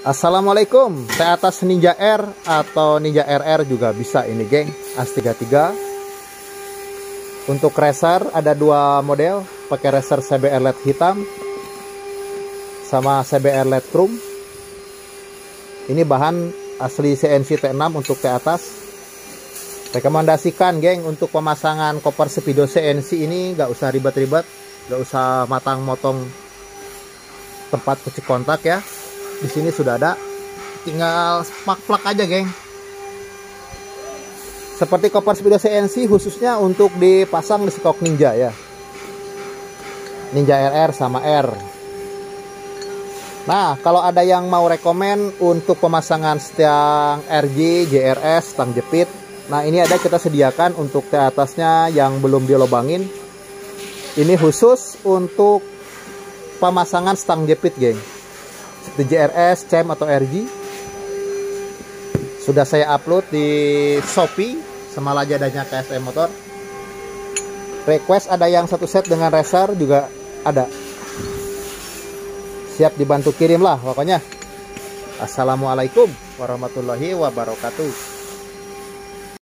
Assalamualaikum, saya atas Ninja R atau Ninja RR juga bisa ini geng, AS33. Untuk racer ada dua model, pakai racer CBR LED hitam sama CBR LED chrome. Ini bahan asli CNC T6 untuk ke atas. Rekomendasikan geng untuk pemasangan koper Speedo CNC ini nggak usah ribet-ribet, nggak usah matang motong tempat kunci kontak ya. Di sini sudah ada, tinggal plak-plak aja geng. Seperti koper Speedo CNC khususnya untuk dipasang di stok Ninja ya, Ninja RR sama R. Nah, kalau ada yang mau rekomen untuk pemasangan stang RJ, JRS, stang jepit, nah ini ada kita sediakan untuk ke atasnya yang belum dilobangin. Ini khusus untuk pemasangan stang jepit geng, seperti JRS, CM atau RG. Sudah saya upload di Shopee sama Lazadanya KSM Motor. Request ada yang satu set dengan racer juga ada. Siap dibantu kirim lah pokoknya. Assalamualaikum warahmatullahi wabarakatuh.